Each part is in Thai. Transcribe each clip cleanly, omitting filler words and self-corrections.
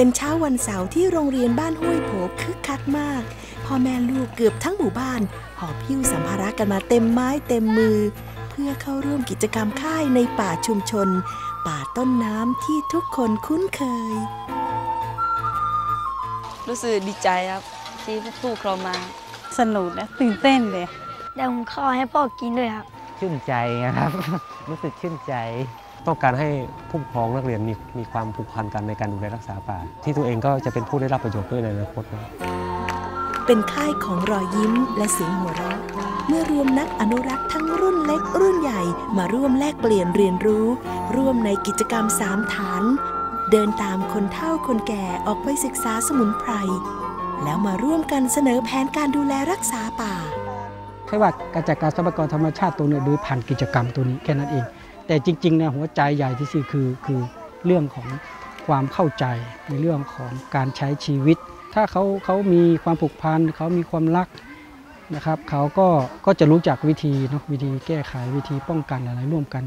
เป็นเช้าวันเสาร์ที่โรงเรียนบ้านห้วยโผคึกคักมากพ่อแม่ลูกเกือบทั้งหมู่บ้านหอบหิ้วสัมภาระกันมาเต็มไม้เต็มมือเพื่อเข้าร่วมกิจกรรมค่ายในป่าชุมชนป่าต้นน้ำที่ทุกคนคุ้นเคยรู้สึกดีใจครับที่ผู้ครองมาสนุกนะตื่นเต้นเลยเดี๋ยวผมขอให้พ่อกินด้วยครับชื่นใจนะครับ รู้สึกชื่นใจต้องการให้ผู้ปกครองนักเรียนมีความผูกพันกันในการดูแลรักษาป่าที่ตัวเองก็จะเป็นผู้ได้รับประโยชน์ด้วยในอนาคตเป็นค่ายของรอยยิ้มและเสียงหัวเราะเมื่อรวมนักอนุรักษ์ทั้งรุ่นเล็กรุ่นใหญ่มาร่วมแลกเปลี่ยนเรียนรู้ร่วมในกิจกรรม3ฐานเดินตามคนเฒ่าคนแก่ออกไปศึกษาสมุนไพรแล้วมาร่วมกันเสนอแผนการดูแลรักษาป่าแค่ว่าการจัดการทรัพยากรธรรมชาติตัวนี้โดยผ่านกิจกรรมตัวนี้แค่นั้นเองแต่จริงๆเนี่ยหัวใจใหญ่ที่สุดคือเรื่องของความเข้าใจในเรื่องของการใช้ชีวิตถ้าเขามีความผูกพันเขามีความรักนะครับเขาก็จะรู้จักวิธีเนาะวิธีแก้ไขวิธีป้องกันอะไรร่วมกัน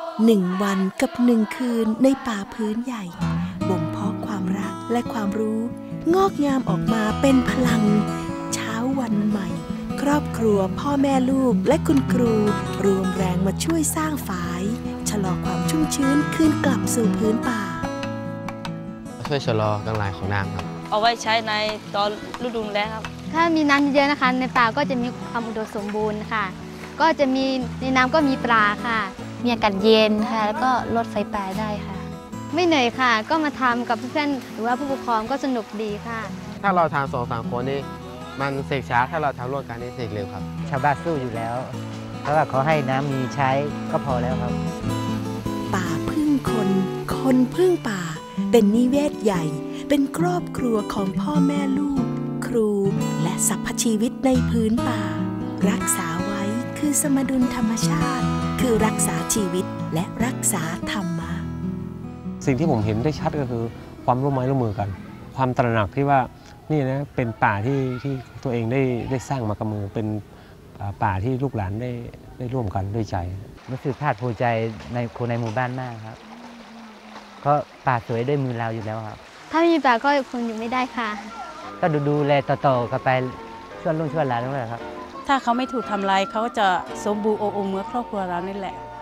1 วันกับ1 คืนในป่าพื้นใหญ่บ่มเพาะความรักและความรู้งอกงามออกมาเป็นพลังเช้าวันใหม่ครอบครัวพ่อแม่ลูกและคุณครูรวมแรงมาช่วยสร้างฝายชะลอความชุ่มชื้นคืนกลับสู่พื้นป่าช่วยชะลอการไหลของน้ำครับเอาไว้ใช้ในตอนฤดูแล้งครับถ้ามีน้ำเยอะนะคะในป่าก็จะมีความอุดมสมบูรณ์ค่ะก็จะมีในน้ำก็มีปลาค่ะมีอากาศเย็นค่ะแล้วก็ลดไฟป่าได้ค่ะไม่เหนื่อยค่ะก็มาทำกับเพื่อนหรือว่าผู้ปกครองก็สนุกดีค่ะถ้าเราทำ2-3 คนนี่มันเสกช้าถ้าเราทำร่วมกันนี่เสกเร็วครับชาวบ้านสู้อยู่แล้วเพราะว่าขอให้น้ำมีใช้ก็พอแล้วครับป่าพึ่งคนคนพึ่งป่าเป็นนิเวศใหญ่เป็นครอบครัวของพ่อแม่ลูกครูและสรรพชีวิตในพื้นป่ารักษาไว้คือสมดุลธรรมชาติคือรักษาชีวิตและรักษาธรรมะสิ่งที่ผมเห็นได้ชัดก็คือความร่วมไม้ร่วมมือกันความตระหนักที่ว่านี่นะเป็นป่าที่ตัวเองได้สร้างมากับมือเป็นป่าที่ลูกหลานได้ร่วมกันด้วยใจรู้สึกภาคภูมิใจในคนในหมู่บ้านมากครับเพราะป่าสวยด้วยมือเราอยู่แล้วครับถ้าไม่มีป่าก็คงอยู่ไม่ได้ค่ะก็ดูแลต่อๆกันไปช่วยลูกช่วยหลานด้วยครับถ้าเขาไม่ถูกทำลายเขาจะสมบูรณ์โอโอเหมือนครอบครัวเรานี่แหละ